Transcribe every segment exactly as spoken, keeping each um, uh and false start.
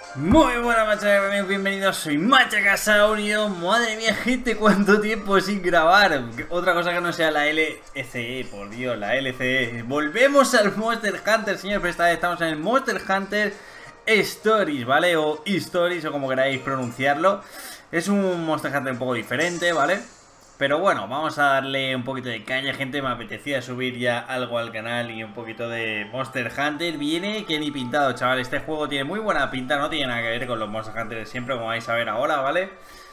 Muy buenas noches, bienvenidos, soy Machacasaurio. Madre mía, gente, cuánto tiempo sin grabar. Otra cosa que no sea la L C E, por Dios, la L C E. Volvemos al Monster Hunter, señor, pero esta vez estamos en el Monster Hunter Stories, ¿vale? O Stories, o como queráis pronunciarlo. Es un Monster Hunter un poco diferente, ¿vale? Pero bueno, vamos a darle un poquito de caña, gente. Me apetecía subir ya algo al canal y un poquito de Monster Hunter. Viene que ni pintado, chaval. Este juego tiene muy buena pinta, no tiene nada que ver con los Monster Hunter de siempre, como vais a ver ahora, ¿vale?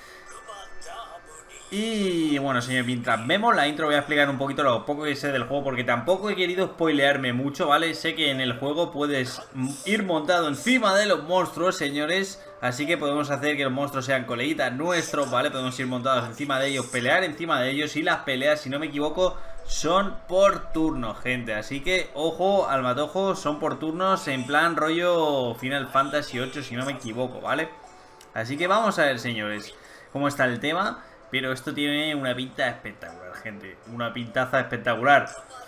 Y bueno, señor, mientras vemos la intro voy a explicar un poquito lo poco que sé del juego, porque tampoco he querido spoilearme mucho, ¿vale? Sé que en el juego puedes ir montado encima de los monstruos, señores. Así que podemos hacer que los monstruos sean coleguitas nuestros, ¿vale? Podemos ir montados encima de ellos, pelear encima de ellos. Y las peleas, si no me equivoco, son por turnos, gente. Así que, ojo al matojo, son por turnos en plan rollo Final Fantasy ocho, si no me equivoco, ¿vale? Así que vamos a ver, señores, cómo está el tema. Pero esto tiene una pinta espectacular, gente. Una pintaza espectacular.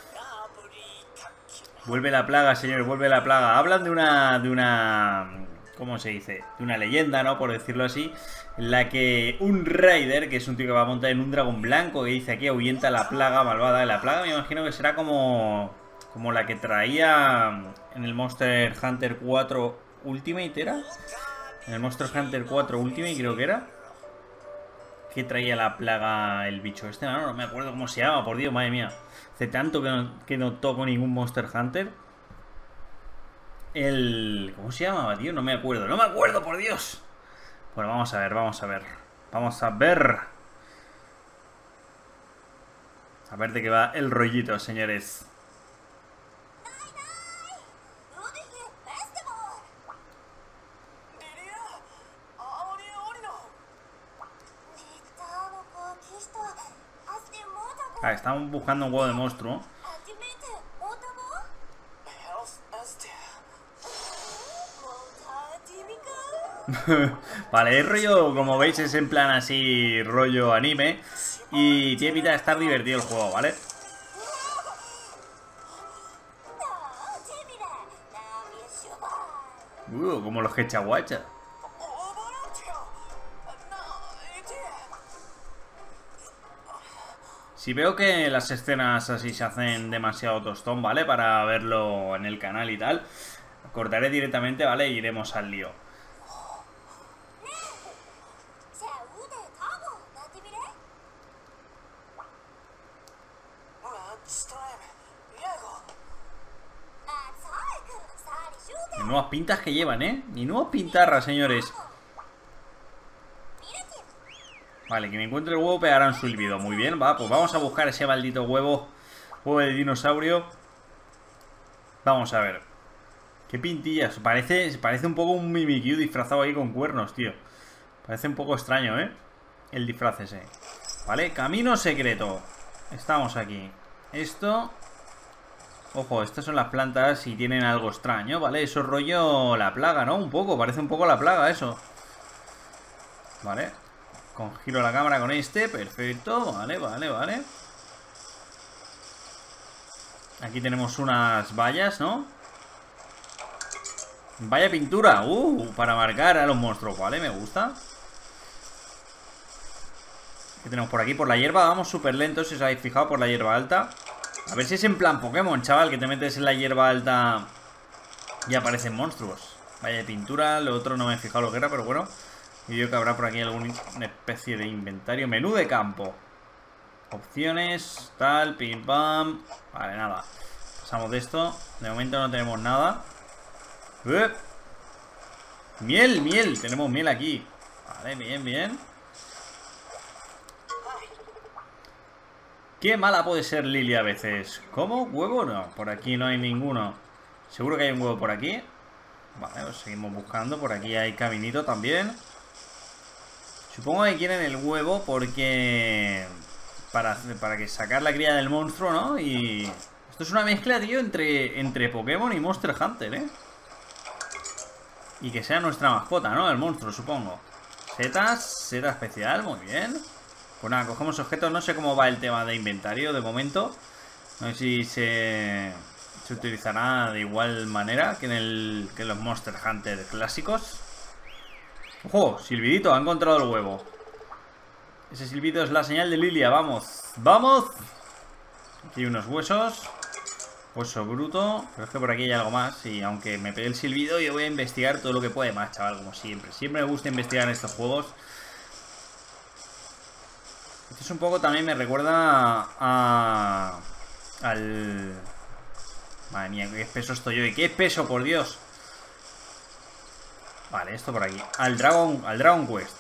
Vuelve la plaga, señores, vuelve la plaga. Hablan de una... de una... ¿cómo se dice? De una leyenda, ¿no? Por decirlo así. En la que un Raider, que es un tío que va a montar en un dragón blanco, que dice aquí ahuyenta la plaga malvada. La plaga me imagino que será como... como la que traía en el Monster Hunter cuatro Ultimate, ¿era? En el Monster Hunter cuatro Ultimate creo que era. ¿Qué traía la plaga el bicho este? No, no me acuerdo cómo se llama, por Dios, madre mía. Hace tanto que no, que no toco ningún Monster Hunter. El... ¿cómo se llamaba, tío? No me acuerdo, no me acuerdo, por Dios. Bueno, vamos a ver, vamos a ver. Vamos a ver. A ver de qué va el rollito, señores. Ah, estamos buscando un huevo de monstruo. Vale, es rollo, como veis, es en plan así, rollo anime. Y tiene pinta de estar divertido el juego, ¿vale? Uh, como los Hechaguacha. Si veo que las escenas así se hacen demasiado tostón, ¿vale? Para verlo en el canal y tal, cortaré directamente, ¿vale? E iremos al lío. Y nuevas pintas que llevan, ¿eh? Y nuevas pintarras, señores. Vale, que me encuentre el huevo pegará un silbido. Muy bien, va, pues vamos a buscar ese maldito huevo. Huevo de dinosaurio. Vamos a ver. Qué pintillas. Parece, parece un poco un Mimikyu disfrazado ahí con cuernos, tío. Parece un poco extraño, ¿eh? El disfraz ese. Vale, camino secreto. Estamos aquí. Esto... ojo, estas son las plantas y tienen algo extraño, ¿vale? Eso es rollo la plaga, ¿no? Un poco, parece un poco la plaga eso. Vale. Con giro la cámara con este, perfecto. Vale, vale, vale. Aquí tenemos unas vallas, ¿no? Vaya pintura, uh, para marcar a los monstruos, vale, me gusta. ¿Qué tenemos por aquí? Por la hierba, vamos súper lentos, si os habéis fijado, por la hierba alta. A ver si es en plan Pokémon, chaval, que te metes en la hierba alta y aparecen monstruos. Vaya pintura, lo otro no me he fijado lo que era, pero bueno. Y yo que habrá por aquí alguna especie de inventario. Menú de campo. Opciones, tal, pim pam. Vale, nada. Pasamos de esto. De momento no tenemos nada. ¡Eh! Miel, miel. Tenemos miel aquí. Vale, bien, bien. Qué mala puede ser Lily a veces. ¿Cómo? ¿Huevo? No, por aquí no hay ninguno. Seguro que hay un huevo por aquí. Vale, pues seguimos buscando. Por aquí hay caminito también. Supongo que quieren el huevo porque... Para, para que sacar la cría del monstruo, ¿no? Y... esto es una mezcla, tío, entre, entre Pokémon y Monster Hunter, ¿eh? Y que sea nuestra mascota, ¿no? El monstruo, supongo. Setas, seta especial, muy bien. Pues nada, cogemos objetos. No sé cómo va el tema de inventario de momento. No sé si se... se utilizará de igual manera que en, el, que en los Monster Hunter clásicos. ¡Ojo! Silbidito, ha encontrado el huevo. Ese silbido es la señal de Lilia, vamos. ¡Vamos! Aquí hay unos huesos. Hueso bruto. Pero es que por aquí hay algo más. Y aunque me pegue el silbido, yo voy a investigar todo lo que puede más, chaval, como siempre. Siempre me gusta investigar en estos juegos. Esto es un poco, también me recuerda a... al... Madre mía, qué espeso estoy hoy. ¡Qué espeso, por Dios! Vale, esto por aquí. Al Dragon, al Dragon Quest.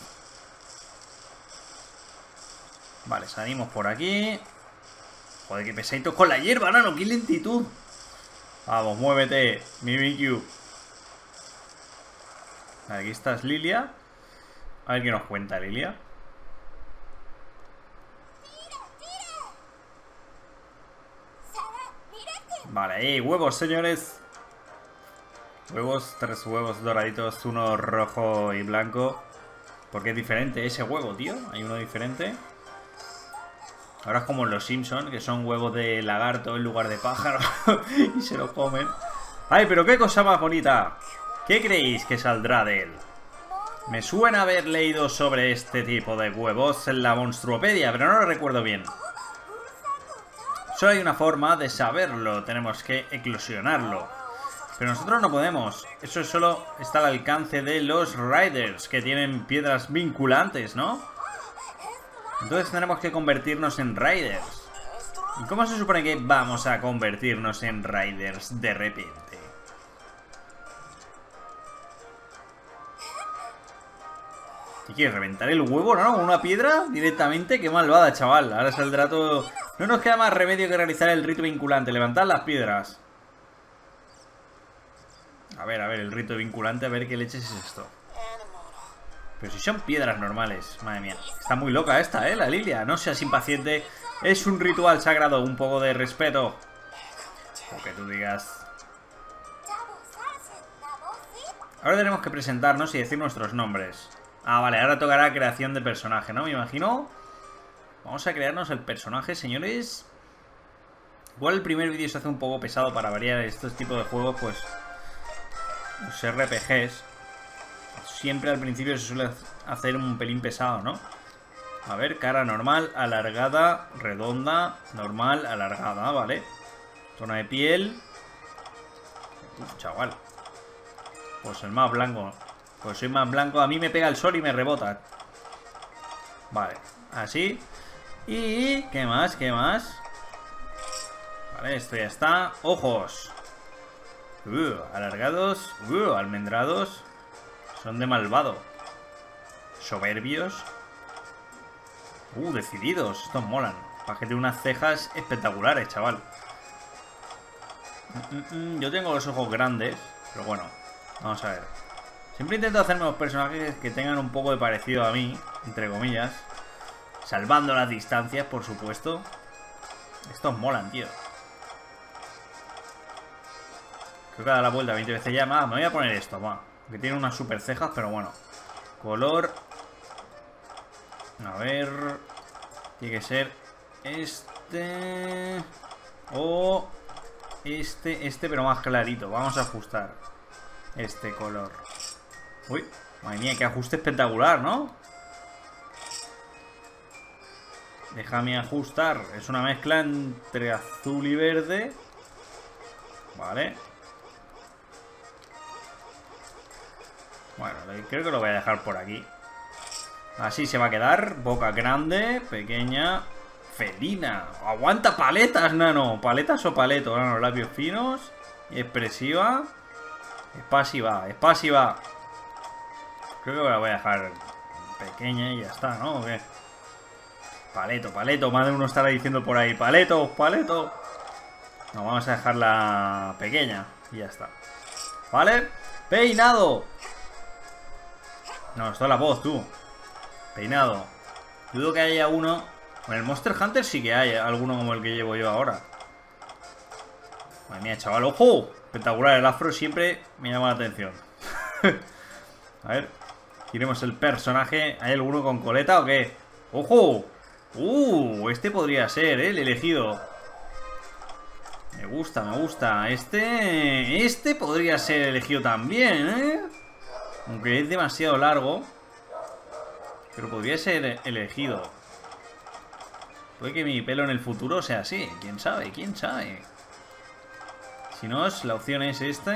Vale, salimos por aquí. Joder, qué pesadito con la hierba, nano. ¡Qué lentitud! Vamos, muévete, Mimikyu. Aquí estás, Lilia. A ver qué nos cuenta Lilia. Vale, ahí, huevos, señores. Huevos, tres huevos doraditos, uno rojo y blanco. Porque es diferente ese huevo, tío. Hay uno diferente. Ahora es como en los Simpsons, que son huevos de lagarto en lugar de pájaro. Y se lo comen. ¡Ay, pero qué cosa más bonita! ¿Qué creéis que saldrá de él? Me suena haber leído sobre este tipo de huevos en la Monstruopedia, pero no lo recuerdo bien. Solo hay una forma de saberlo. Tenemos que eclosionarlo. Pero nosotros no podemos. Eso solo está al alcance de los Riders, que tienen piedras vinculantes, ¿no? Entonces tenemos que convertirnos en Riders. ¿Y cómo se supone que vamos a convertirnos en Riders de repente? ¿Qué quieres? ¿Reventar el huevo, no? ¿Con una piedra? Directamente. Qué malvada, chaval. Ahora saldrá todo... No nos queda más remedio que realizar el rito vinculante. Levantar las piedras. A ver, a ver, el rito vinculante. A ver qué leches es esto. Pero si son piedras normales. Madre mía. Está muy loca esta, ¿eh? La Lilia. No seas impaciente. Es un ritual sagrado. Un poco de respeto. O que tú digas. Ahora tenemos que presentarnos y decir nuestros nombres. Ah, vale. Ahora tocará creación de personaje, ¿no? Me imagino. Vamos a crearnos el personaje, señores. Igual el primer vídeo se hace un poco pesado para variar estos tipos de juegos, pues... Los R P Gs. Siempre al principio se suele hacer un pelín pesado, ¿no? A ver, cara normal, alargada, redonda, normal, alargada, ¿vale? Tono de piel. Uf, chaval. Pues el más blanco. Pues soy más blanco. A mí me pega el sol y me rebota. Vale, así. Y... ¿qué más? ¿Qué más? Vale, esto ya está. Ojos. Uh, alargados. Uh, almendrados. Son de malvado. Soberbios. Uh, decididos. Estos molan. Para que tiene unas cejas espectaculares, chaval. Mm, mm, mm. Yo tengo los ojos grandes. Pero bueno, vamos a ver. Siempre intento hacerme los personajes que tengan un poco de parecido a mí. Entre comillas. Salvando las distancias, por supuesto. Estos molan, tío. Creo que da la vuelta veinte veces ya. Ah, me voy a poner esto, va. Que tiene unas super cejas, pero bueno. Color. A ver. Tiene que ser este. O este, este, pero más clarito. Vamos a ajustar este color. Uy, madre mía, qué ajuste espectacular, ¿no? Déjame ajustar. Es una mezcla entre azul y verde. Vale. Bueno, creo que lo voy a dejar por aquí. Así se va a quedar. Boca grande, pequeña, felina. Aguanta paletas, nano. Paletas o paleto, nano. Labios finos. Expresiva. Es pasiva, es pasiva. Creo que la voy a dejar pequeña y ya está, ¿no? ¿O qué? Paleto, paleto. Más de uno estará diciendo por ahí. Paleto, paleto. No, vamos a dejarla pequeña y ya está. ¿Vale? Peinado. No, esto es la voz, tú. Peinado. Dudo que haya uno. En el Monster Hunter sí que hay alguno como el que llevo yo ahora. Madre mía, chaval. ¡Ojo! Espectacular. El afro siempre me llama la atención. A ver. Giremos el personaje. ¿Hay alguno con coleta o qué? ¡Ojo! ¡Uh! Este podría ser, ¿eh? El elegido. Me gusta, me gusta. Este... Este podría ser elegido también, ¿eh? Aunque es demasiado largo. Pero podría ser elegido. Puede que mi pelo en el futuro sea así. ¿Quién sabe? ¿Quién sabe? Si no, la opción es este.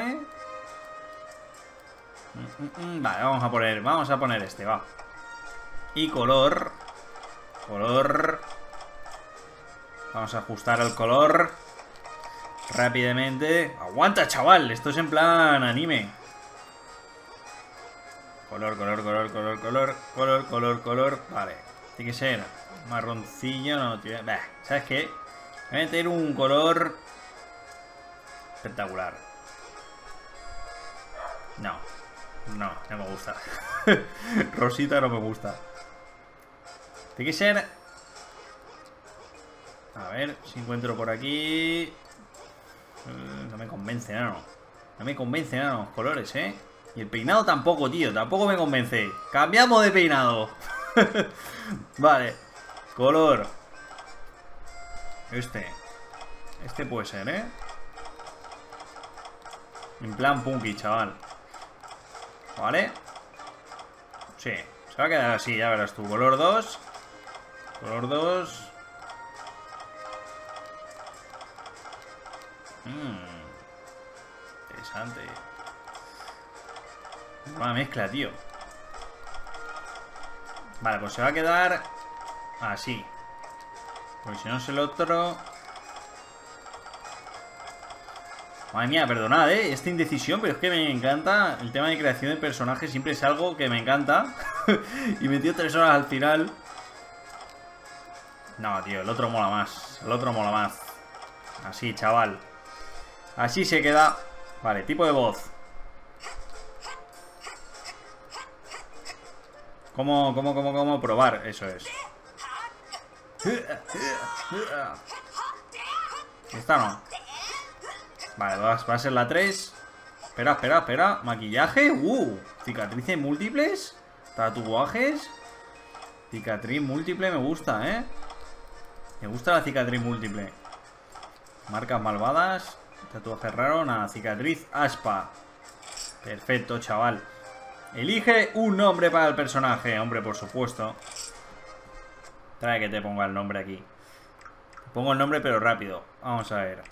Mm, mm, mm. Vale, vamos a poner. Vamos a poner este, va. Y color. Color. Vamos a ajustar el color. Rápidamente. ¡Aguanta, chaval! Esto es en plan anime. Color, color, color, color, color. Color, color, color. Vale. Tiene que ser marroncillo. No, tío. Bah, ¿sabes qué? Voy a meter un color espectacular. No. No, no me gusta. Rosita no me gusta. Tiene que ser... A ver si encuentro por aquí... No me convence, no. No me convence, no, los colores, ¿eh? Y el peinado tampoco, tío. Tampoco me convence. Cambiamos de peinado. Vale. Color. Este. Este puede ser, ¿eh? En plan punky, chaval. Vale. Sí. Se va a quedar así, ya verás tú. Color dos. Color dos. Mmm. Interesante. Buena mezcla, tío. Vale, pues se va a quedar así. Porque si no es el otro... Madre mía, perdonad, ¿eh? Esta indecisión, pero es que me encanta. El tema de creación de personajes siempre es algo que me encanta. Y metió tres horas al final. No, tío, el otro mola más. El otro mola más. Así, chaval. Así se queda. Vale, tipo de voz. ¿Cómo, cómo, cómo, cómo probar? Eso es. Esta no. Vale, va, va a ser la tres. Espera, espera, espera. Maquillaje. Uh, cicatrices múltiples. Tatuajes. Cicatriz múltiple me gusta, ¿eh? Me gusta la cicatriz múltiple. Marcas malvadas. Tatuaje raro. Nada, cicatriz aspa. Perfecto, chaval. Elige un nombre para el personaje. Hombre, por supuesto. Trae que te ponga el nombre aquí. Pongo el nombre pero rápido. Vamos a ver.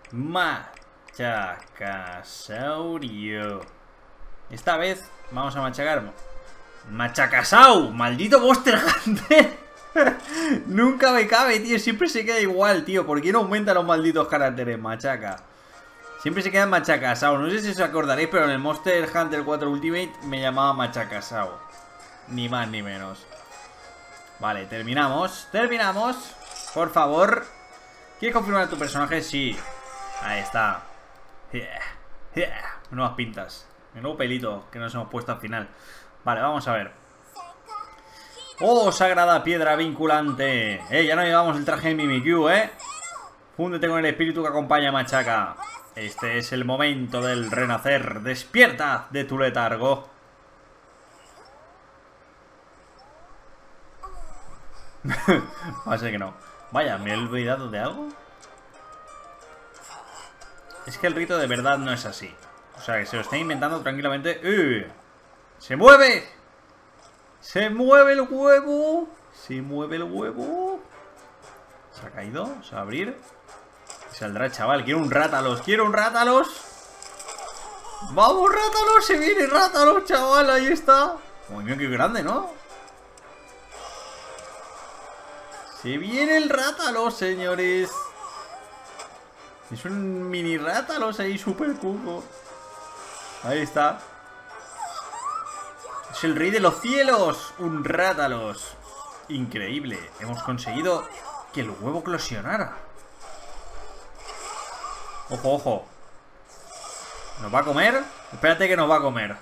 Machacasaurio. Esta vez vamos a machacar. Machacasau. Maldito Monster Hunter. Nunca me cabe, tío. Siempre se queda igual, tío. ¿Por qué no aumentan los malditos caracteres? Machaca. Siempre se queda Machacasau. No sé si os acordaréis, pero en el Monster Hunter cuatro Ultimate me llamaba Machacasau. Ni más ni menos. Vale, terminamos. Terminamos. Por favor. ¿Quieres confirmar tu personaje? Sí. Ahí está. Yeah. Yeah. Nuevas pintas. Menudo pelito que nos hemos puesto al final. Vale, vamos a ver. ¡Oh, sagrada piedra vinculante! Eh, ya no llevamos el traje de Mimikyu, ¿eh? Fúndete con el espíritu que acompaña a Machaca. Este es el momento del renacer. ¡Despierta de tu letargo! Va a ser que no. Vaya, ¿me he olvidado de algo? Es que el rito de verdad no es así. O sea, que se lo está inventando tranquilamente. ¡Uh! ¡Se mueve! ¡Se mueve el huevo! ¡Se mueve el huevo! ¿Se ha caído? ¿Se va a abrir? Saldrá, chaval. Quiero un Rátalos. ¡Quiero un Rátalos! ¡Vamos, Rátalos! ¡Se viene Rátalos, chaval! Ahí está. Uy, mira qué grande, ¿no? ¡Se viene el Rátalos, señores! Es un mini Rátalos ahí, súper cuco. Ahí está. Es el rey de los cielos. Un Rátalos. Increíble. Hemos conseguido que el huevo eclosionara. Ojo, ojo. ¿Nos va a comer? Espérate que nos va a comer.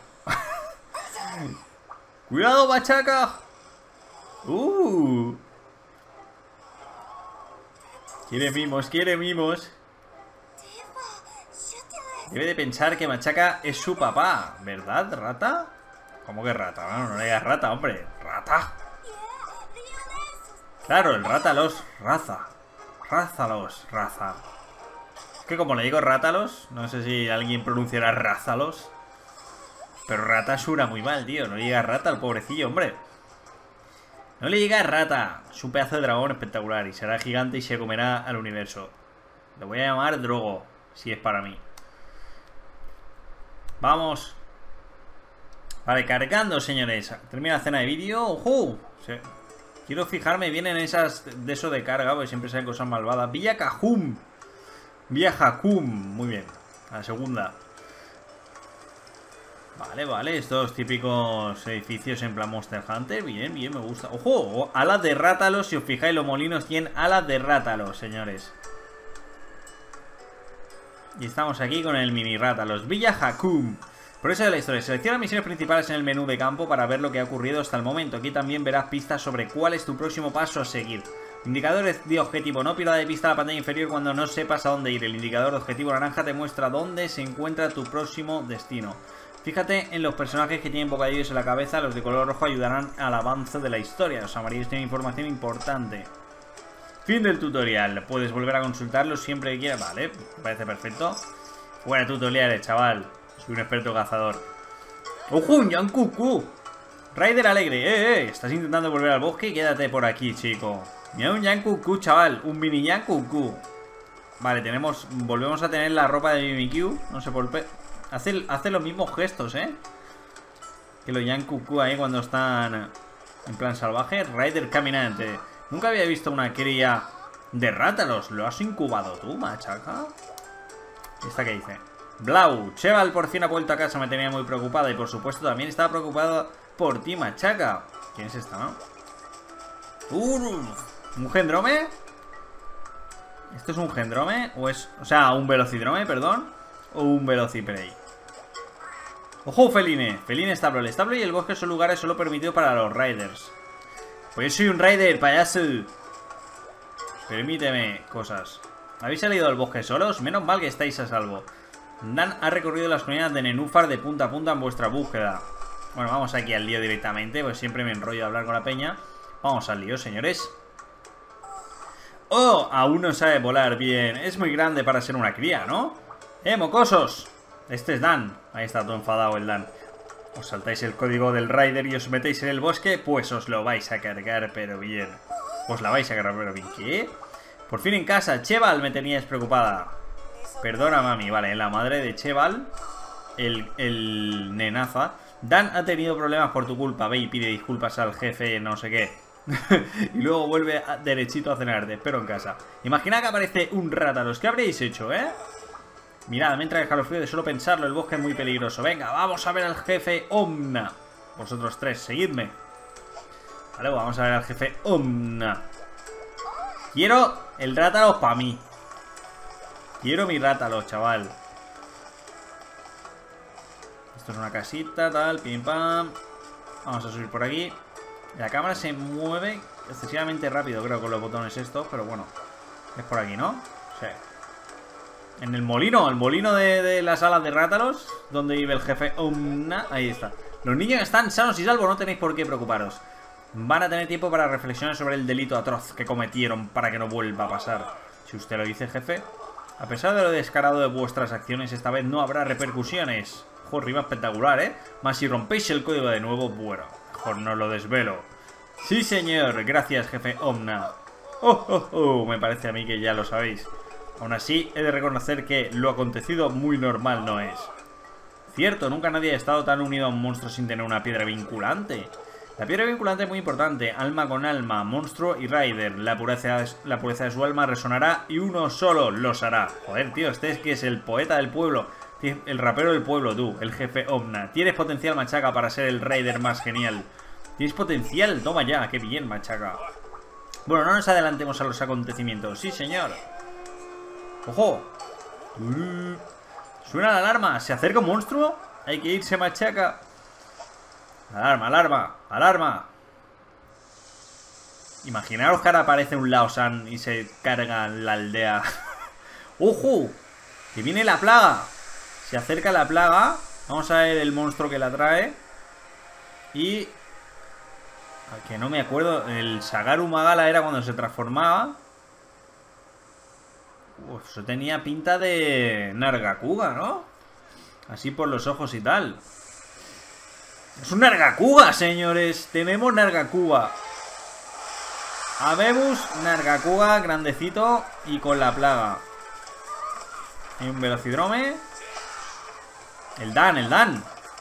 ¡Cuidado, Machaca! ¡Uh! Quiere mimos, quiere mimos. Debe de pensar que Machaca es su papá, ¿verdad, rata? ¿Cómo que rata? Bueno, no le digas rata, hombre. ¡Rata! Claro, el Rátalos, raza. Rázalos, raza. Es que como le digo Rátalos, no sé si alguien pronunciará Rázalos. Pero rata suena muy mal, tío. No le digas rata al pobrecillo, hombre. No le llega a Rata. Es un pedazo de dragón espectacular. Y será gigante y se comerá al universo. Le voy a llamar Drogo. Si es para mí. Vamos. Vale, cargando, señores. Termina la escena de vídeo. ¡Ojo! Sí. Quiero fijarme bien en esas de eso de carga, porque siempre salen cosas malvadas. Villa Cajum. Villa Jacum. Muy bien. A la segunda. Vale, vale. Estos típicos edificios en plan Monster Hunter. Bien, bien, me gusta. ¡Ojo! Alas de Rátalos. Si os fijáis, los molinos tienen alas de Rátalos, señores. Y estamos aquí con el mini Rátalos. Villa Jacum. Por eso de la historia, selecciona misiones principales en el menú de campo para ver lo que ha ocurrido hasta el momento. Aquí también verás pistas sobre cuál es tu próximo paso a seguir. Indicadores de objetivo. No pierda de vista la pantalla inferior cuando no sepas a dónde ir. El indicador de objetivo naranja te muestra dónde se encuentra tu próximo destino. Fíjate en los personajes que tienen bocadillos en la cabeza. Los de color rojo ayudarán al avance de la historia. Los amarillos tienen información importante. Fin del tutorial. Puedes volver a consultarlo siempre que quieras. Vale, me parece perfecto. Buena tutorial, chaval. Soy un experto cazador. ¡Ojo! ¡Un Yankuku! Raider alegre. ¡Eh, eh! Estás intentando volver al bosque. Quédate por aquí, chico. Mira un Yankuku, chaval. Un mini Yankuku. Vale, tenemos... Volvemos a tener la ropa de Mimikyu. No sé por qué. Hace, hace los mismos gestos, ¿eh? Que los Yankuku ahí cuando están en plan salvaje. Raider caminante. Nunca había visto una cría de Rátalos. ¿Lo has incubado tú, machaca? ¿Esta qué dice? Blau, Cheval por fin ha vuelto a casa, me tenía muy preocupada. Y por supuesto también estaba preocupada por ti, machaca. ¿Quién es esta, no? Uh, ¿Un gendrome? ¿Esto es un gendrome? ¿O es, o sea, un velocidrome, perdón? ¿O un velociprey? ¡Ojo, Feline! Feline establo. El establo y el bosque son lugares solo permitidos para los riders. Pues yo soy un rider, payaso. Permíteme cosas. ¿Habéis salido al bosque solos? Menos mal que estáis a salvo. Dan ha recorrido las colinas de Nenúfar de punta a punta en vuestra búsqueda. Bueno, vamos aquí al lío directamente, pues siempre me enrollo a hablar con la peña. Vamos al lío, señores. ¡Oh! Aún no sabe volar bien. Es muy grande para ser una cría, ¿no? ¡Eh, mocosos! Este es Dan. Ahí está todo enfadado el Dan. Os saltáis el código del Rider y os metéis en el bosque, pues os lo vais a cargar, pero bien. Os la vais a cargar, pero bien. ¿Qué? Por fin en casa. Cheval, me tenías preocupada. Perdona, mami. Vale, la madre de Cheval, el, el nenaza. Dan ha tenido problemas por tu culpa. Ve y pide disculpas al jefe, no sé qué. Y luego vuelve a, derechito a cenar. Te espero en casa. Imagina que aparece un Rátalos. ¿Qué habréis hecho, eh? Mirad, me entra el escalofrío de solo pensarlo. El bosque es muy peligroso. Venga, vamos a ver al jefe Omna. Vosotros tres, seguidme. Vale, vamos a ver al jefe Omna. Quiero el Rátalos para mí. Quiero mi Rátalos, chaval. Esto es una casita, tal, pim pam. Vamos a subir por aquí. La cámara se mueve excesivamente rápido, creo, con los botones estos. Pero bueno, es por aquí, ¿no? Sí. En el molino, el molino de, de las alas de Rátalos, donde vive el jefe Omna. Ahí está. Los niños están sanos y salvos, no tenéis por qué preocuparos. Van a tener tiempo para reflexionar sobre el delito atroz que cometieron para que no vuelva a pasar. Si usted lo dice, jefe. A pesar de lo descarado de vuestras acciones, esta vez no habrá repercusiones. Joder, rima espectacular, ¿eh? Más si rompéis el código de nuevo, bueno, mejor no lo desvelo. Sí, señor. Gracias, jefe Omna. Oh, oh, oh. Me parece a mí que ya lo sabéis. Aún así, he de reconocer que lo acontecido muy normal no es. Cierto, nunca nadie ha estado tan unido a un monstruo sin tener una piedra vinculante. La piedra vinculante es muy importante, alma con alma, monstruo y rider. La pureza, la pureza de su alma resonará y uno solo los hará. Joder, tío, este es que es el poeta del pueblo, el rapero del pueblo, tú, el jefe Omna. Tienes potencial, machaca, para ser el rider más genial. Tienes potencial, toma ya, qué bien, machaca. Bueno, no nos adelantemos a los acontecimientos. Sí, señor. ¡Ojo! Uh, suena la alarma, ¿se acerca un monstruo? Hay que irse, machaca. Alarma, alarma, alarma. Imaginaros que ahora aparece un Laosan y se carga la aldea. ¡Ojo! Que viene la plaga. Se acerca la plaga. Vamos a ver el monstruo que la trae. Y... que no me acuerdo. El Sagaru Magala era cuando se transformaba. Uf, eso tenía pinta de Nargacuga, ¿no? Así por los ojos y tal. ¡Es un Nargacuga, señores! ¡Tenemos Nargacuga! Habebus, Nargacuga, grandecito y con la plaga. Hay un velocidrome. El Dan, el Dan.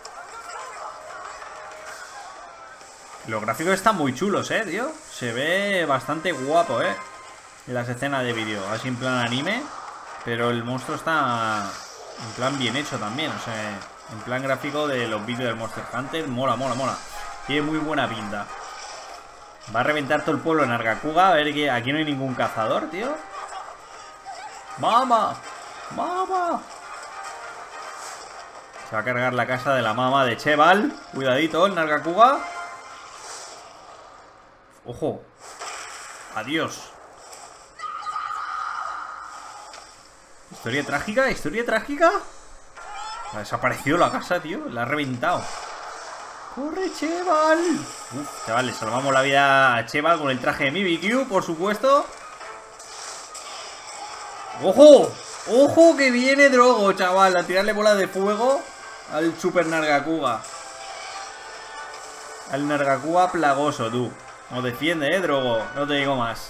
Los gráficos están muy chulos, eh, tío. Se ve bastante guapo, eh, en las escenas de vídeo. Así en plan anime. Pero el monstruo está en plan bien hecho también. O sea, en plan gráfico de los vídeos del Monster Hunter. Mola, mola, mola. Tiene muy buena pinta. Va a reventar todo el pueblo en Nargacuga. A ver que aquí no hay ningún cazador, tío. ¡Mama! ¡Mama! Se va a cargar la casa de la mama de Cheval. Cuidadito, el Nargacuga. ¡Ojo! ¡Adiós! ¿Historia trágica? ¿Historia trágica? Ha desaparecido la casa, tío. La ha reventado. ¡Corre, Cheval! Uf, chaval, le salvamos la vida a Cheval con el traje de Mimikyu, por supuesto. ¡Ojo! ¡Ojo que viene Drogo, chaval! A tirarle bolas de fuego al Super Nargacuga. Al Nargacuga plagoso, tú. Nos defiende, eh, Drogo. No te digo más.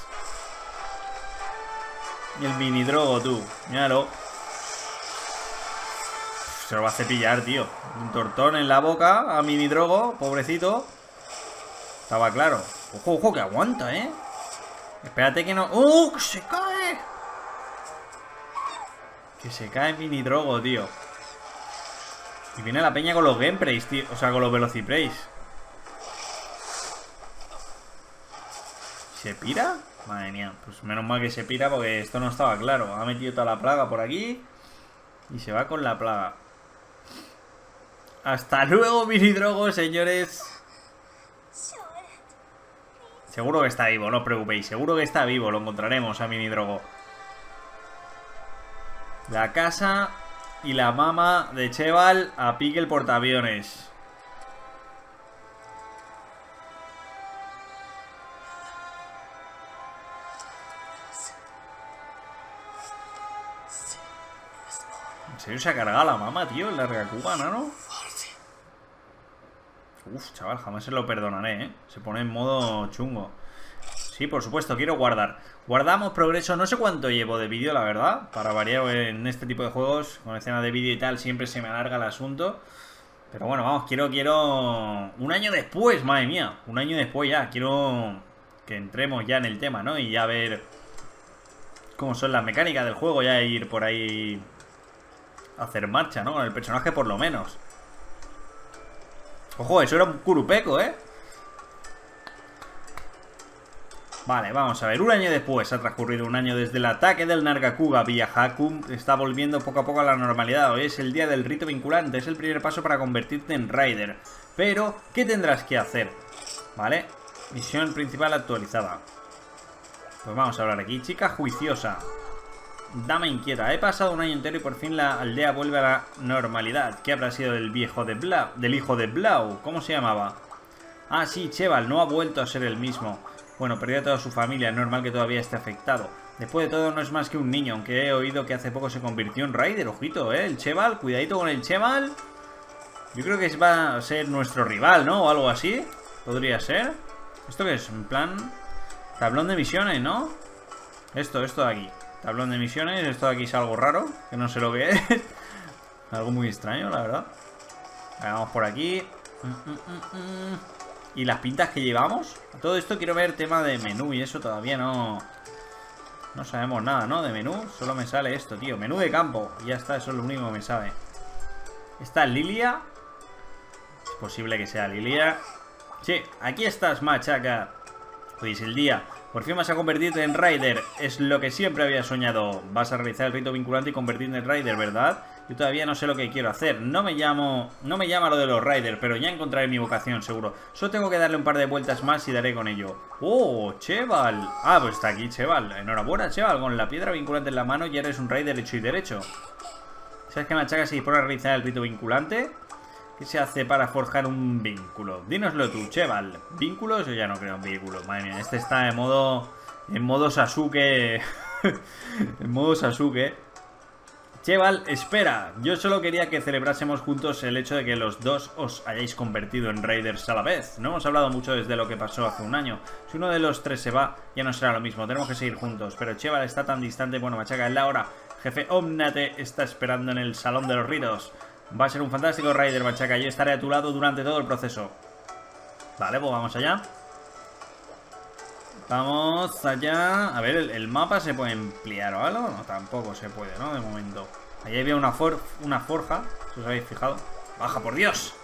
Y el mini Drogo, tú. Míralo. Se lo va a cepillar, tío. Un tortón en la boca a mini Drogo, pobrecito. Estaba claro. Ojo, ojo, que aguanta, eh. Espérate que no... ¡Uh! ¡Que se cae! Que se cae mini Drogo, tío. Y viene la peña con los gameplays, tío. O sea, con los velociplays. ¿Se pira? Madre mía. Pues menos mal que se pira porque esto no estaba claro. Ha metido toda la plaga por aquí. Y se va con la plaga. Hasta luego, mini Drogo, señores. Seguro que está vivo, no os preocupéis. Seguro que está vivo, lo encontraremos a mini Drogo. La casa y la mama de Cheval a pique el portaaviones. ¿En serio se ha cargado la mama, tío? El Nargacuga, ¿no? Uf, chaval, jamás se lo perdonaré, ¿eh? Se pone en modo chungo. Sí, por supuesto, quiero guardar. Guardamos progreso, no sé cuánto llevo de vídeo, la verdad. Para variar en este tipo de juegos, con escenas de vídeo y tal, siempre se me alarga el asunto. Pero bueno, vamos, quiero, quiero... Un año después, madre mía. Un año después ya, quiero que entremos ya en el tema, ¿no? Y ya ver cómo son las mecánicas del juego, ya ir por ahí a hacer marcha, ¿no? Con el personaje por lo menos. Ojo, eso era un Kurupeco, ¿eh? Vale, vamos a ver. Un año después, ha transcurrido un año desde el ataque del Nargacuga. Villa Hakum está volviendo poco a poco a la normalidad. Hoy es el día del rito vinculante. Es el primer paso para convertirte en Rider. Pero, ¿qué tendrás que hacer? Vale, misión principal actualizada. Pues vamos a hablar aquí. Chica juiciosa. Dama inquieta. He pasado un año entero y por fin la aldea vuelve a la normalidad. ¿Qué habrá sido del viejo de Blau? Del hijo de Blau. ¿Cómo se llamaba? Ah, sí, Cheval. No ha vuelto a ser el mismo. Bueno, perdió a toda su familia. Es normal que todavía esté afectado. Después de todo, no es más que un niño. Aunque he oído que hace poco se convirtió en Rider. Ojito, ¿eh? El Cheval. Cuidadito con el Cheval. Yo creo que va a ser nuestro rival, ¿no? O algo así. Podría ser. ¿Esto qué es? En plan... Tablón de misiones, ¿no? Esto, esto de aquí. Tablón de misiones, esto de aquí es algo raro, que no sé lo que es. Algo muy extraño, la verdad. Vamos por aquí. Y las pintas que llevamos. Todo esto quiero ver tema de menú y eso todavía no... No sabemos nada, ¿no? De menú, solo me sale esto, tío. Menú de campo, y ya está, eso es lo único que me sabe. Está Lilia. Es posible que sea Lilia. Sí, aquí estás, machaca. Hoy es el día. Por fin vas a convertirte en Rider. Es lo que siempre había soñado. Vas a realizar el rito vinculante y convertirte en Rider, ¿verdad? Yo todavía no sé lo que quiero hacer. No me llamo... No me llama lo de los Rider, pero ya encontraré mi vocación, seguro. Solo tengo que darle un par de vueltas más y daré con ello. ¡Oh, Cheval! Ah, pues está aquí Cheval. Enhorabuena, Cheval. Con la piedra vinculante en la mano ya eres un Rider hecho y derecho. ¿Sabes qué, machaca? Si dispone a realizar el rito vinculante... ¿Qué se hace para forjar un vínculo? Dínoslo tú, Cheval. ¿Vínculos? Yo ya no creo en vínculos. Madre mía, este está en modo... En modo Sasuke. En modo Sasuke. Cheval, espera. Yo solo quería que celebrásemos juntos el hecho de que los dos os hayáis convertido en Raiders a la vez. No hemos hablado mucho desde lo que pasó hace un año. Si uno de los tres se va, ya no será lo mismo. Tenemos que seguir juntos. Pero Cheval está tan distante. Bueno, machaca, es la hora. Jefe Omna te está esperando en el Salón de los Ritos. Va a ser un fantástico Raider, machaca. Yo estaré a tu lado durante todo el proceso. Vale, pues vamos allá. Vamos allá. A ver, ¿el, el mapa se puede ampliar o algo? No, tampoco se puede, ¿no? De momento. Ahí había una, for una forja, si os habéis fijado. ¡Baja, por Dios!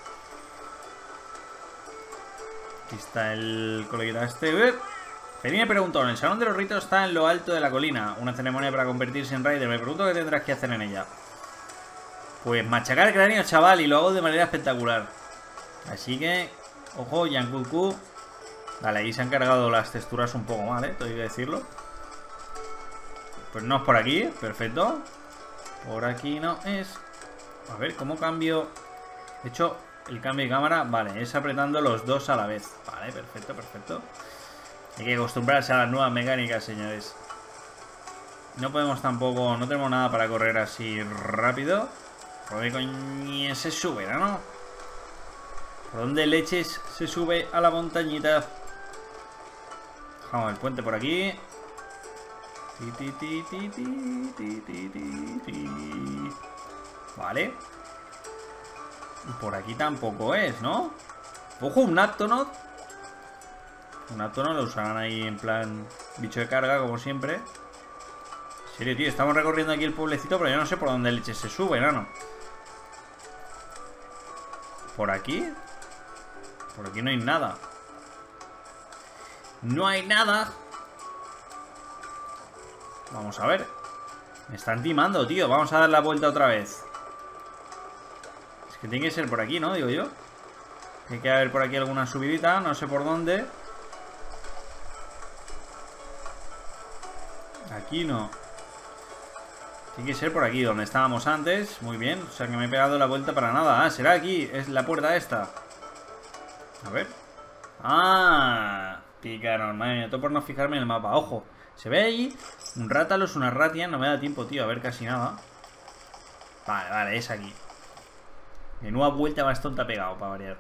Aquí está el coleguita este. Feni me preguntó, en el Salón de los Ritos está en lo alto de la colina. Una ceremonia para convertirse en Raider. Me pregunto qué tendrás que hacer en ella. Pues machacar el cráneo, chaval, y lo hago de manera espectacular. Así que, ojo, Yankuku. Vale, ahí se han cargado las texturas un poco mal, ¿eh? Tengo que decirlo. Pues no es por aquí, perfecto. Por aquí no es. A ver, ¿cómo cambio? De hecho, el cambio de cámara, vale, es apretando los dos a la vez. Vale, perfecto, perfecto. Hay que acostumbrarse a las nuevas mecánicas, señores. No podemos tampoco, no tenemos nada para correr así rápido. ¿Por qué coño se sube, no? ¿Por dónde leches se sube a la montañita? Dejamos el puente por aquí. Ti, ti, ti, ti, ti, ti, ti, ti. Vale. Y por aquí tampoco es, ¿no? Ojo, un Aptonaut. Un Aptonaut lo usarán ahí en plan bicho de carga, como siempre. En serio, tío, estamos recorriendo aquí el pueblecito, pero yo no sé por dónde leches se sube, ¿no? ¿Por aquí? Por aquí no hay nada. No hay nada. Vamos a ver. Me están timando, tío. Vamos a dar la vuelta otra vez. Es que tiene que ser por aquí, ¿no? Digo yo. Tiene que haber por aquí alguna subidita. No sé por dónde. Aquí no. Tiene que ser por aquí, donde estábamos antes. Muy bien. O sea que me he pegado la vuelta para nada. Ah, será aquí. Es la puerta esta. A ver. Ah, picaron. Madre mía, todo por no fijarme en el mapa. Ojo. Se ve ahí un Rátalos, una Ratian. No me da tiempo, tío, a ver casi nada. Vale, vale, es aquí. Menuda vuelta más tonta pegado, para variar.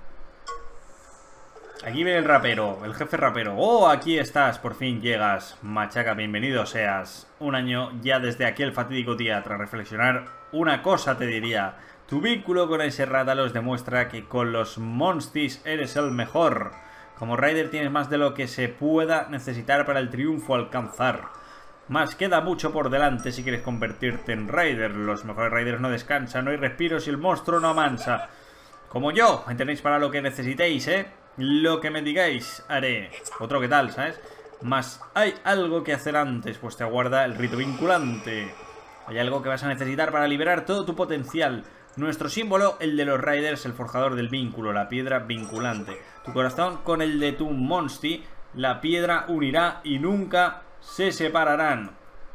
Aquí viene el rapero, el jefe rapero. Oh, aquí estás, por fin llegas. Machaca, bienvenido seas. Un año ya desde aquel fatídico día. Tras reflexionar, una cosa te diría. Tu vínculo con ese Rátalos demuestra que con los Monstis eres el mejor. Como Raider tienes más de lo que se pueda necesitar para el triunfo alcanzar. Más queda mucho por delante si quieres convertirte en Raider. Los mejores Raiders no descansan, no hay respiro si el monstruo no amansa. Como yo, me tenéis para lo que necesitéis, ¿eh? Lo que me digáis, haré. Otro que tal, ¿sabes? Más hay algo que hacer antes, pues te aguarda el rito vinculante. Hay algo que vas a necesitar para liberar todo tu potencial. Nuestro símbolo, el de los Raiders, el forjador del vínculo, la piedra vinculante. Tu corazón con el de tu Monsti, la piedra unirá y nunca se separarán.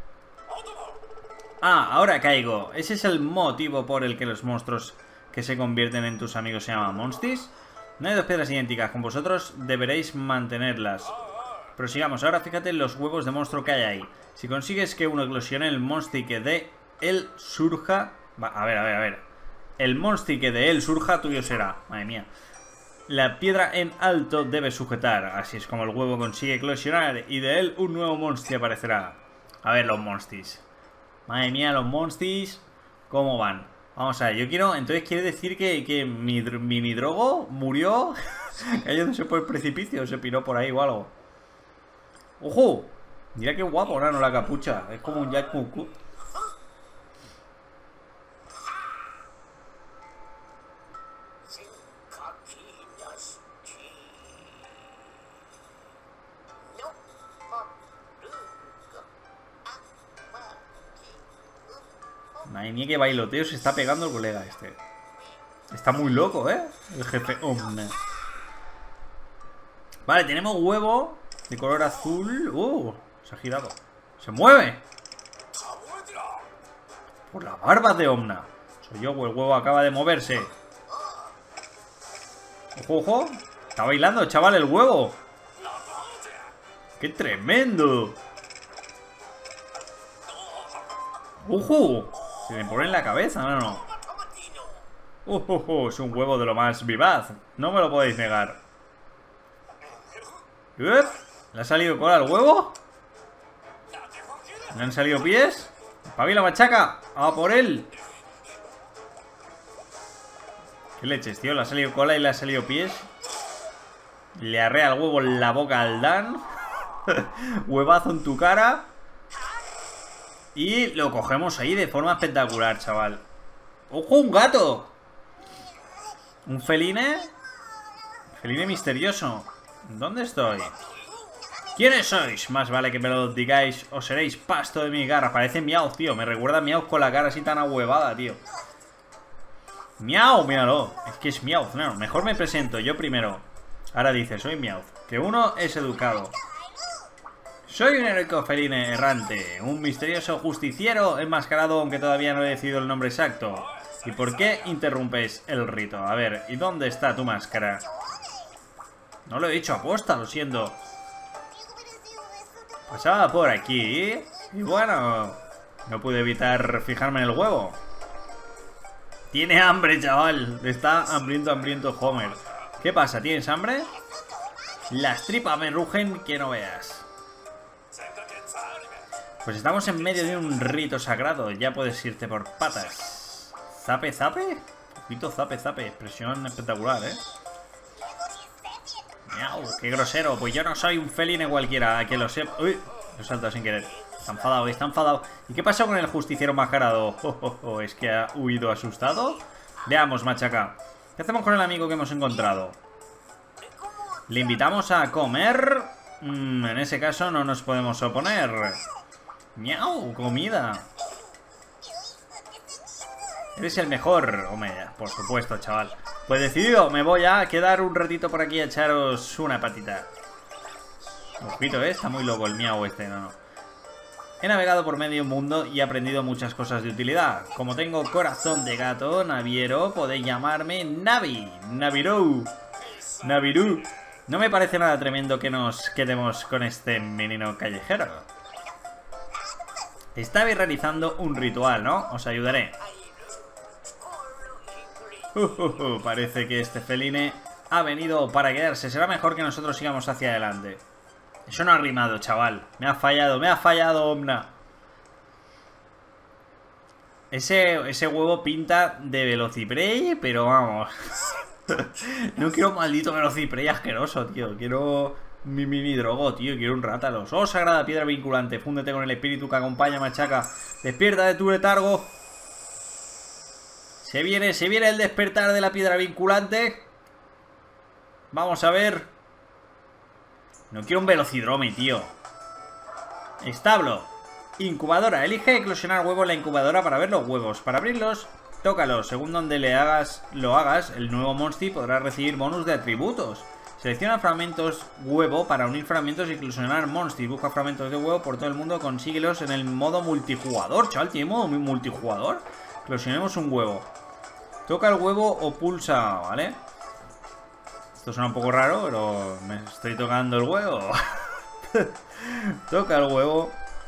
Ah, ahora caigo. ¿Ese es el motivo por el que los monstruos que se convierten en tus amigos se llaman Monstis? No hay dos piedras idénticas, con vosotros deberéis mantenerlas. Prosigamos, ahora fíjate en los huevos de monstruo que hay ahí. Si consigues que uno eclosione, el Monsti que de él surja... Va, a ver, a ver, a ver. El Monsti que de él surja tuyo será. Madre mía. La piedra en alto debe sujetar. Así es como el huevo consigue eclosionar y de él un nuevo Monsti aparecerá. A ver los Monstis. Madre mía, los Monstis. ¿Cómo van? Vamos a ver, yo quiero... Entonces quiere decir que, que mi, mi Nidrogo murió cayéndose por el precipicio. Se piró por ahí o algo. ¡Ojo! Mira qué guapo, ¿no? La capucha. Es como un Yankuku. Madre mía, qué bailoteo se está pegando el colega este. Está muy loco, ¿eh? El jefe Omna. Vale, tenemos huevo de color azul. Uh, se ha girado. ¡Se mueve! Por la barba de Omna. Soy yo, el huevo acaba de moverse. Ojo, ojo. Está bailando, chaval, el huevo. ¡Qué tremendo! ¡Ojo! Se le pone en la cabeza, ¿no? no. Uh, uh, uh, es un huevo de lo más vivaz. No me lo podéis negar. ¿Eh? ¿Le ha salido cola al huevo? ¿Le han salido pies? ¡Pabila, machaca! ¡A por él! ¿Qué leches, tío? Le ha salido cola y le ha salido pies. Le arrea el huevo en la boca al Dan. Huevazo en tu cara. Y lo cogemos ahí de forma espectacular, chaval. ¡Ojo, un gato! ¿Un feline? Feline misterioso. ¿Dónde estoy? ¿Quiénes sois? Más vale que me lo digáis o seréis pasto de mi garra. Parece Meowth, tío. Me recuerda a Meowth con la cara así tan ahuevada, tío. Miau, míralo. Es que es Meowth, no. Mejor me presento yo primero. Ahora dice, soy Meowth. Que uno es educado. Soy un heroico feline errante. Un misterioso justiciero enmascarado, aunque todavía no he decidido el nombre exacto. ¿Y por qué interrumpes el rito? A ver, ¿y dónde está tu máscara? No lo he dicho aposta, lo siento. Pasaba por aquí y bueno, no pude evitar fijarme en el huevo. Tiene hambre, chaval. Está hambriento, hambriento Homer. ¿Qué pasa? ¿Tienes hambre? Las tripas me rugen que no veas. Pues estamos en medio de un rito sagrado. Ya puedes irte por patas. ¿Zape, zape? Poquito zape, zape. Expresión espectacular, ¿eh? Miau, qué grosero. Pues yo no soy un feline cualquiera, que lo sepa. Uy, lo he saltado sin querer. Está enfadado, está enfadado. ¿Y qué pasó con el justiciero enmascarado? Oh, oh, oh, ¿es que ha huido asustado? Veamos, machaca. ¿Qué hacemos con el amigo que hemos encontrado? ¿Le invitamos a comer? Mm, en ese caso no nos podemos oponer. Miau, comida. Eres el mejor. Hombre, por supuesto, chaval. Pues decidido, me voy a quedar un ratito por aquí a echaros una patita. Ojito, ¿eh? Está muy loco el miau este, no, no. He navegado por medio mundo y he aprendido muchas cosas de utilidad. Como tengo corazón de gato naviero, podéis llamarme Navi. Navirou. Navirú. No me parece nada tremendo que nos quedemos con este menino callejero. Estabais realizando un ritual, ¿no? Os ayudaré. Uh, uh, uh, parece que este feline ha venido para quedarse. Será mejor que nosotros sigamos hacia adelante. Eso no ha rimado, chaval. Me ha fallado, me ha fallado, Omna. Ese, ese huevo pinta de Velociprey, pero vamos. No quiero un maldito Velociprey asqueroso, tío. Quiero mi mini drogo, tío. Quiero un rátalos. Oh, sagrada piedra vinculante. Fúndete con el espíritu que acompaña, machaca. Despierta de tu letargo. Se viene, se viene el despertar de la piedra vinculante. Vamos a ver. No quiero un velocidrome, tío. Establo. Incubadora. Elige eclosionar huevo en la incubadora para ver los huevos. Para abrirlos, tócalos. Según donde le hagas, lo hagas, el nuevo monstruo podrá recibir bonus de atributos. Selecciona fragmentos huevo para unir fragmentos y eclosionar monstruos. Busca fragmentos de huevo por todo el mundo. Consíguelos en el modo multijugador. Chaval, ¿tiene modo multijugador? Eclosionemos un huevo. Toca el huevo o pulsa, ¿vale? Esto suena un poco raro, pero me estoy tocando el huevo. Toca el huevo.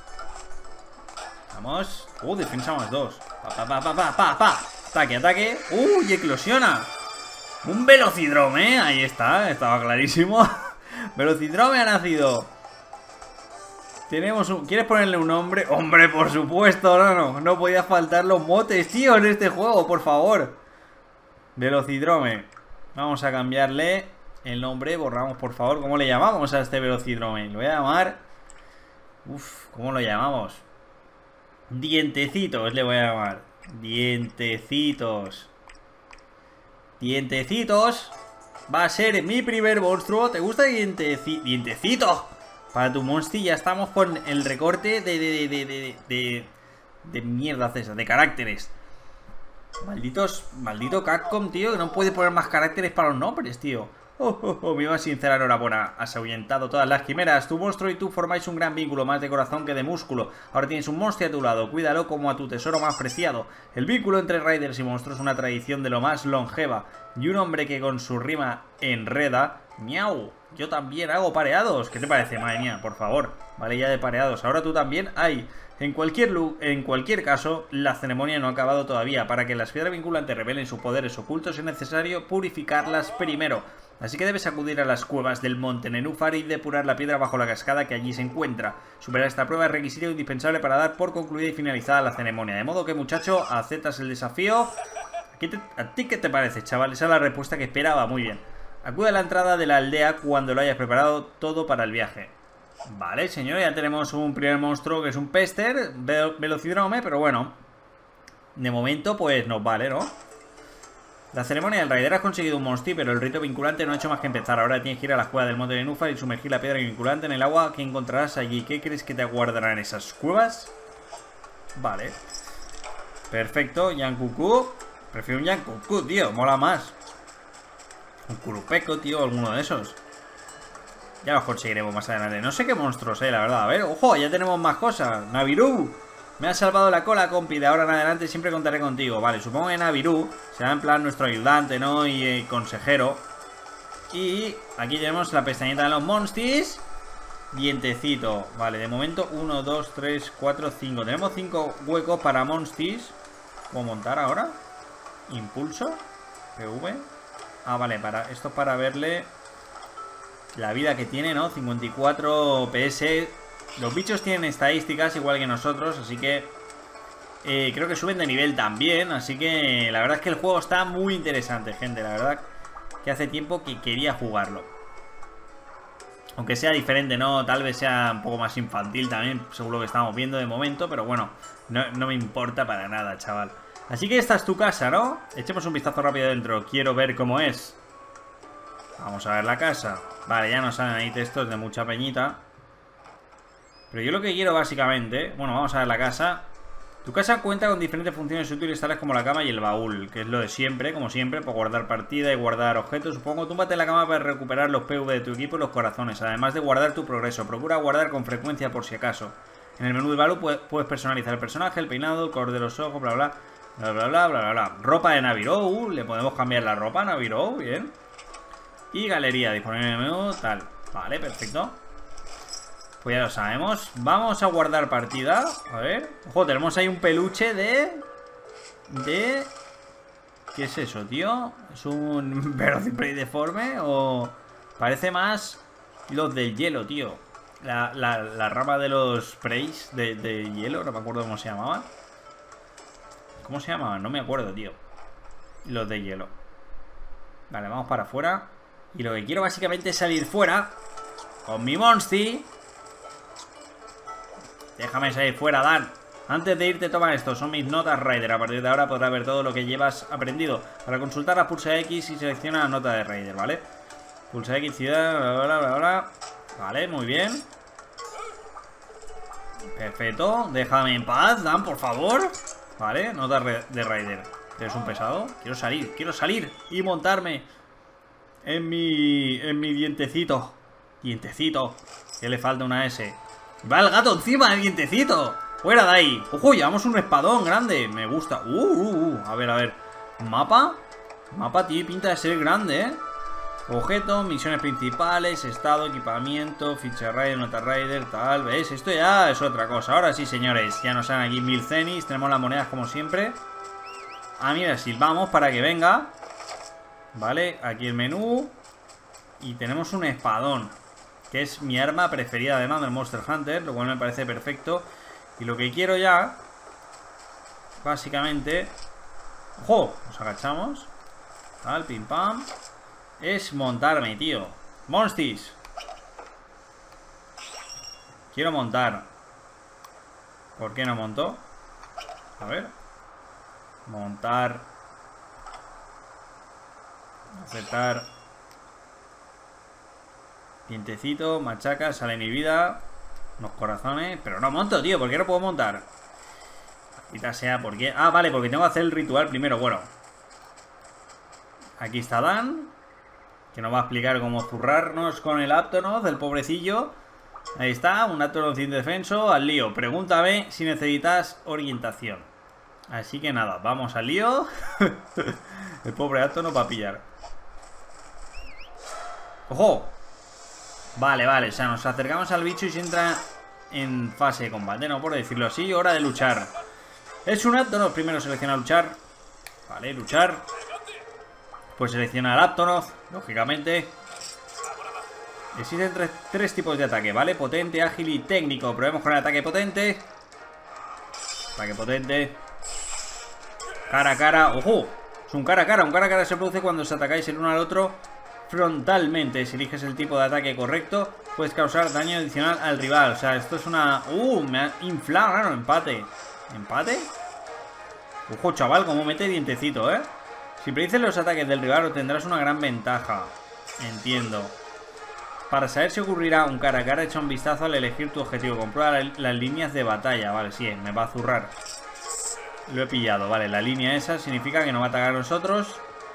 Vamos. Uh, defensa más dos. Pa, pa, pa, pa, pa, pa, pa. Ataque, ataque. Uh, y eclosiona. Un velocidrome, ¿eh? Ahí está, estaba clarísimo. Velocidrome ha nacido. Tenemos un... ¿Quieres ponerle un nombre? Hombre, por supuesto, no, no. No podía faltar los motes, tío, en este juego, por favor. Velocidrome. Vamos a cambiarle el nombre. Borramos, por favor. ¿Cómo le llamamos a este velocidrome? Lo voy a llamar... Uf, ¿cómo lo llamamos? Dientecitos le voy a llamar. Dientecitos. Dientecitos. Va a ser mi primer monstruo. ¿Te gusta Dienteci... Dientecito? Para tu monstruo ya estamos con el recorte de... De, de, de, de, de mierda, César. De caracteres. Malditos, maldito Capcom, tío, que no puede poner más caracteres para los nombres, tío. Oh, oh, oh, mi más sincera enhorabuena. Has ahuyentado todas las quimeras. Tu monstruo y tú formáis un gran vínculo, más de corazón que de músculo. Ahora tienes un monstruo a tu lado. Cuídalo como a tu tesoro más preciado. El vínculo entre raiders y monstruos es una tradición de lo más longeva. Y un hombre que con su rima enreda... Miau. Yo también hago pareados. ¿Qué te parece? Madre mía, por favor. Vale, ya de pareados. Ahora tú también. Hay. En cualquier, en cualquier caso, la ceremonia no ha acabado todavía. Para que las piedras vinculantes revelen sus poderes ocultos es necesario purificarlas primero. Así que debes acudir a las cuevas del monte Nenúfar y depurar la piedra bajo la cascada que allí se encuentra. Superar esta prueba es requisito indispensable para dar por concluida y finalizada la ceremonia. De modo que, muchacho, aceptas el desafío. Te, ¿A ti qué te parece, chaval? Esa es la respuesta que esperaba. Muy bien. Acude a la entrada de la aldea cuando lo hayas preparado todo para el viaje. Vale, señor, ya tenemos un primer monstruo que es un pester, velocidrome, pero bueno, de momento pues nos vale, ¿no? La ceremonia del Raider, has conseguido un monsti, pero el rito vinculante no ha hecho más que empezar. Ahora tienes que ir a la cueva del monte de Nenúfar y sumergir la piedra vinculante en el agua que encontrarás allí. ¿Qué crees que te aguardará en esas cuevas? Vale. Perfecto, Yankuku. Prefiero un Yankuku, tío, mola más. Un Kurupeco, tío, alguno de esos. Ya los conseguiremos más adelante. No sé qué monstruos, eh, la verdad. A ver, ojo, ya tenemos más cosas. Navirú. Me has salvado la cola, compi. De ahora en adelante siempre contaré contigo. Vale, supongo que Navirú será en plan nuestro ayudante, ¿no? Y eh, consejero. Y aquí tenemos la pestañita de los monstis. Dientecito. Vale, de momento uno, dos, tres, cuatro, cinco. Tenemos cinco huecos para monstis. ¿Puedo montar ahora? Impulso. P V. Ah, vale, para esto es para verle la vida que tiene, ¿no? cincuenta y cuatro P S. Los bichos tienen estadísticas igual que nosotros, así que eh, creo que suben de nivel también. Así que la verdad es que el juego está muy interesante, gente. La verdad que hace tiempo que quería jugarlo. Aunque sea diferente, ¿no? Tal vez sea un poco más infantil también, seguro que estamos viendo de momento. Pero bueno, no, no me importa para nada, chaval. Así que esta es tu casa, ¿no? Echemos un vistazo rápido dentro. Quiero ver cómo es. Vamos a ver la casa. Vale, ya nos salen ahí textos de mucha peñita. Pero yo lo que quiero básicamente... Bueno, vamos a ver la casa. Tu casa cuenta con diferentes funciones útiles tales como la cama y el baúl, que es lo de siempre, como siempre, para guardar partida y guardar objetos. Supongo, túmbate en la cama para recuperar los P V de tu equipo y los corazones, además de guardar tu progreso. Procura guardar con frecuencia por si acaso. En el menú de baúl puedes personalizar el personaje, el peinado, el color de los ojos, bla bla bla bla bla bla bla bla. Ropa de Navirou, le podemos cambiar la ropa a Navirou, bien. Y galería, disponible en el menú, tal. Vale, perfecto. Pues ya lo sabemos. Vamos a guardar partida. A ver. Ojo, tenemos ahí un peluche de... De... ¿Qué es eso, tío? ¿Es un Velociraptor deforme? O... Parece más los del hielo, tío. La, la, la rama de los Preys de, de hielo. No me acuerdo cómo se llamaban. ¿Cómo se llamaban? No me acuerdo, tío. Los de hielo. Vale, vamos para afuera. Y lo que quiero básicamente es salir fuera con mi monsti. Déjame salir fuera, Dan. Antes de irte, toma esto. Son mis notas Raider. A partir de ahora podrás ver todo lo que llevas aprendido. Para consultarlas, pulsa X y selecciona la nota de Raider, ¿vale? Pulsa X, ciudad, bla, bla, bla, bla. Vale, muy bien. Perfecto. Déjame en paz, Dan, por favor. Vale, nota de Raider. ¿Eres un pesado? Quiero salir, quiero salir y montarme En mi... En mi dientecito. Dientecito. Que le falta una S. Va el gato encima del dientecito. Fuera de ahí. Ojo, llevamos un espadón grande. Me gusta. Uh, uh, uh. A ver, a ver. ¿Mapa? Mapa tiene pinta de ser grande, ¿eh? Objeto, misiones principales, estado, equipamiento, ficha Raider, nota Raider, tal. ¿Ves? Esto ya es otra cosa. Ahora sí, señores. Ya nos salen aquí mil cenis. Tenemos las monedas como siempre. Ah, mira, silbamos para que venga. Vale, aquí el menú. Y tenemos un espadón, que es mi arma preferida además del Monster Hunter, lo cual me parece perfecto. Y lo que quiero ya, básicamente... ¡Ojo! Nos agachamos. Tal, pim pam. Es montarme, tío. ¡Monstis! Quiero montar. ¿Por qué no monto? A ver. Montar. Aceptar. Dientecito, machaca, sale mi vida. Unos corazones. Pero no monto, tío. ¿Por qué no puedo montar? Quizá sea porque... Ah, vale, porque tengo que hacer el ritual primero. Bueno. Aquí está Dan, que nos va a explicar cómo zurrarnos con el Aptonoz, del pobrecillo. Ahí está, un Aptonoz indefenso. Al lío. Pregúntame si necesitas orientación. Así que nada, vamos al lío. El pobre Aptonoz va a pillar. ¡Ojo! Vale, vale, o sea, nos acercamos al bicho y se entra en fase de combate, ¿no? Por decirlo así, hora de luchar. Es un Aptonoth, primero selecciona luchar. Vale, luchar. Pues selecciona el Aptonoth, lógicamente. Existen tres, tres tipos de ataque, ¿vale? Potente, ágil y técnico. Probemos con el ataque potente. Ataque potente. Cara a cara. ¡Ojo! Es un cara a cara. Un cara a cara se produce cuando os atacáis el uno al otro frontalmente. Si eliges el tipo de ataque correcto, puedes causar daño adicional al rival. O sea, esto es una... ¡Uh! Me ha inflado, claro, empate. ¿Empate? Ojo, chaval, como mete dientecito, ¿eh? Si predices los ataques del rival, obtendrás una gran ventaja. Entiendo. Para saber si ocurrirá un cara a cara, echa un vistazo al elegir tu objetivo. Comprueba la, las líneas de batalla. Vale, sí, me va a zurrar. Lo he pillado, vale. La línea esa significa que no va a atacar a nosotros.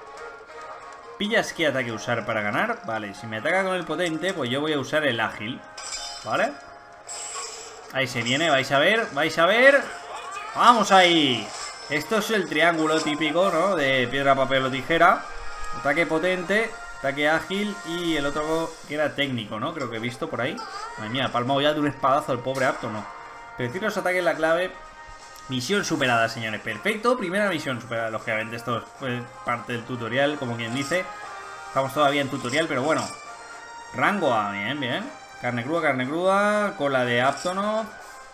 ¿Pillas qué ataque usar para ganar? Vale, si me ataca con el potente, pues yo voy a usar el ágil. ¿Vale? Ahí se viene, vais a ver, vais a ver. ¡Vamos ahí! Esto es el triángulo típico, ¿no? De piedra, papel o tijera. Ataque potente, ataque ágil y el otro que era técnico, ¿no? Creo que he visto por ahí. Madre mía, palmado ya de un espadazo el pobre Aptonoth. Predecir los ataques la clave. Misión superada, señores. Perfecto, primera misión superada. Lógicamente esto es pues, parte del tutorial, como quien dice. Estamos todavía en tutorial, pero bueno. Rango A, bien, bien. Carne cruda, carne cruda. Cola de Aptonoth.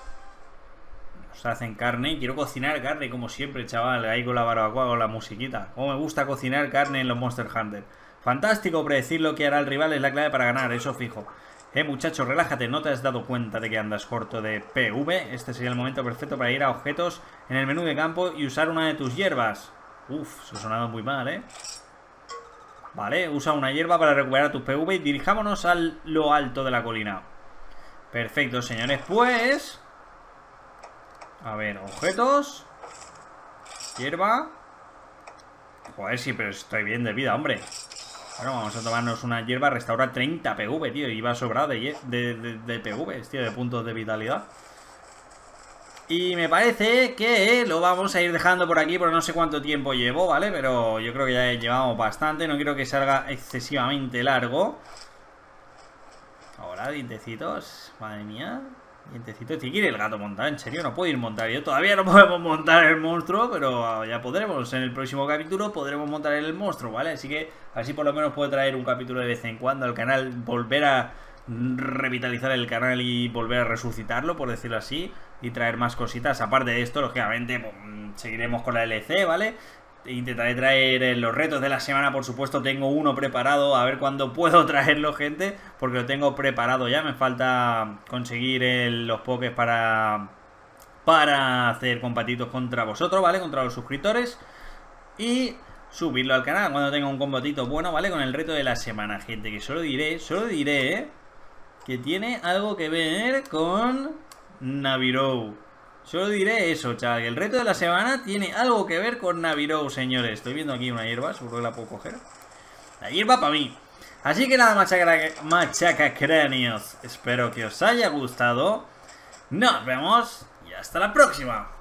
Nos hacen carne y quiero cocinar carne como siempre, chaval. Ahí con la barbacoa, con la musiquita. Como me gusta cocinar carne en los Monster Hunter. Fantástico, predecir lo que hará el rival es la clave para ganar, eso fijo. Eh, muchacho, relájate, ¿no te has dado cuenta de que andas corto de P V? Este sería el momento perfecto para ir a objetos en el menú de campo y usar una de tus hierbas. Uf, eso ha sonado muy mal, ¿eh? Vale, usa una hierba para recuperar tus P V y dirijámonos a lo alto de la colina. Perfecto, señores, pues... A ver, objetos. Hierba. Joder, sí, pero estoy bien de vida, hombre. Bueno, vamos a tomarnos una hierba. Restaura treinta P V, tío. Iba sobrado de, de, de, de P V, tío, de puntos de vitalidad. Y me parece que lo vamos a ir dejando por aquí. Por no sé cuánto tiempo llevo, ¿vale? Pero yo creo que ya llevamos bastante. No quiero que salga excesivamente largo. Ahora, dientecitos. Madre mía. Dientecitos. Si quiere el gato montar, en serio, no puedo ir montar. Yo todavía no podemos montar el monstruo, pero ya podremos. En el próximo capítulo podremos montar el monstruo, ¿vale? Así que así por lo menos puedo traer un capítulo de vez en cuando al canal. Volver a revitalizar el canal y volver a resucitarlo, por decirlo así. Y traer más cositas. Aparte de esto, lógicamente, pues, seguiremos con la L C, ¿vale? Intentaré traer los retos de la semana, por supuesto. Tengo uno preparado, a ver cuándo puedo traerlo, gente, porque lo tengo preparado ya. Me falta conseguir el, los pokés para para hacer combatitos contra vosotros, ¿vale? Contra los suscriptores y subirlo al canal cuando tenga un combatito bueno, ¿vale? Con el reto de la semana, gente, que solo diré, solo diré ¿eh? que tiene algo que ver con Naviraou. Solo diré eso, chaval, que el reto de la semana tiene algo que ver con Naviraou, señores. Estoy viendo aquí una hierba, seguro que la puedo coger. La hierba para mí. Así que nada, machaca, machaca cráneos. Espero que os haya gustado. Nos vemos y hasta la próxima.